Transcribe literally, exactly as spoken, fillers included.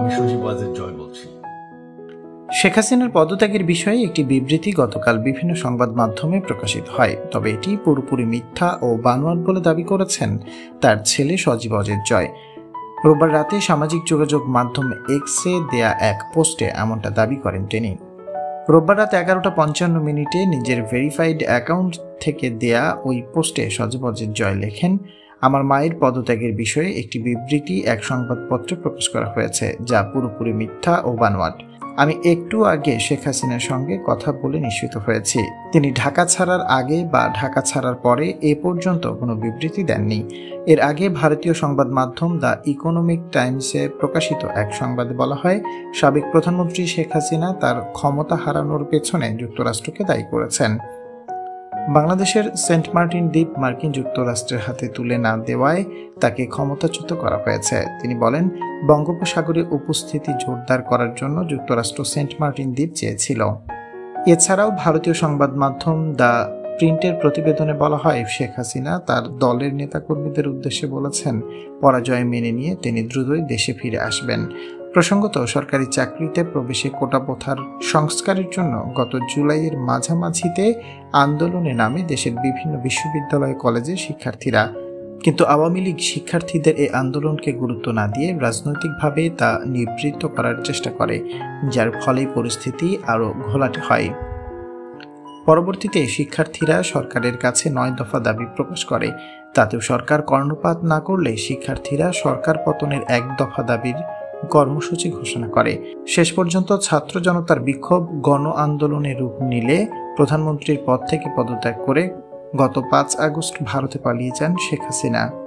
আমি সজীব ওয়াজেদ জয় বলছি। শেখ হাসিনার পদত্যাগের বিষয়ে একটি বিবৃতি গতকাল বিভিন্ন সংবাদ মাধ্যমে প্রকাশিত হয়, তবে এটি পুরোপুরি মিথ্যা ও বানোয়াট বলে দাবি করেছেন তার ছেলে সজীব ওয়াজেদ জয়। রোববার রাতে সামাজিক যোগাযোগ মাধ্যম এক্সে দেয়া এক পোস্টে এমনটা দাবি করেন তিনি। রোববার রাত এগারোটা পঞ্চান্ন মিনিটে নিজের ভেরিফাইড অ্যাকাউন্ট থেকে দেয়া ওই পোস্টে সজীব ওয়াজেদ জয় লেখেন, আমার মায়ের পদত্যাগের বিষয়ে একটি বিবৃতি এক সংবাদপত্রে প্রকাশ করা হয়েছে, যা পুরোপুরি মিথ্যা ও বানোয়াট। আমি একটু আগে শেখ হাসিনার সঙ্গে কথা বলে নিশ্চিত হয়েছি, তিনি ঢাকা ছাড়ার আগে বা ঢাকা ছাড়ার পরে এ পর্যন্ত কোনো বিবৃতি দেননি। এর আগে ভারতীয় সংবাদ মাধ্যম দ্য ইকোনমিক টাইমসে প্রকাশিত এক সংবাদে বলা হয়, সাবেক প্রধানমন্ত্রী শেখ হাসিনা তার ক্ষমতা হারানোর পেছনে যুক্তরাষ্ট্রকে দায়ী করেছেন। বাংলাদেশের সেন্ট মার্টিন দ্বীপ মার্কিন যুক্তরাষ্ট্রের হাতে তুলে না দেওয়ায় তাকে ক্ষমতাচ্যুত করা হয়েছে। তিনি বলেন, বঙ্গোপসাগরে উপস্থিতি জোরদার করার জন্য যুক্তরাষ্ট্র সেন্ট মার্টিন দ্বীপ চেয়েছিল। এছাড়াও ভারতীয় সংবাদ মাধ্যম দ্য প্রিন্টের প্রতিবেদনে বলা হয়, শেখ হাসিনা তার দলের নেতাকর্মীদের উদ্দেশ্যে বলেছেন, পরাজয় মেনে নিয়ে তিনি দ্রুতই দেশে ফিরে আসবেন। প্রসঙ্গত, সরকারি চাকরিতে প্রবেশে কোটা প্রথার সংস্কারের জন্য গত জুলাইয়ের মাঝামাঝিতে আন্দোলনে নামে দেশের বিভিন্ন বিশ্ববিদ্যালয় কলেজের শিক্ষার্থীরা, কিন্তু আওয়ামী লীগ শিক্ষার্থীদের এই আন্দোলনকে গুরুত্ব না দিয়ে রাজনৈতিকভাবে তা নিবৃত্ত করার চেষ্টা করে, যার ফলে পরিস্থিতি আরও ঘোলাটে হয়। পরবর্তীতে শিক্ষার্থীরা সরকারের কাছে নয় দফা দাবি প্রকাশ করে, তাতেও সরকার কর্ণপাত না করলে শিক্ষার্থীরা সরকার পতনের এক দফা দাবির কর্মসূচি ঘোষণা করে। শেষ পর্যন্ত ছাত্র জনতার বিক্ষোভ গণ আন্দোলনে রূপ নিলে প্রধানমন্ত্রীর পদ থেকে পদত্যাগ করে গত পাঁচ আগস্ট ভারতে পালিয়ে যান শেখ হাসিনা।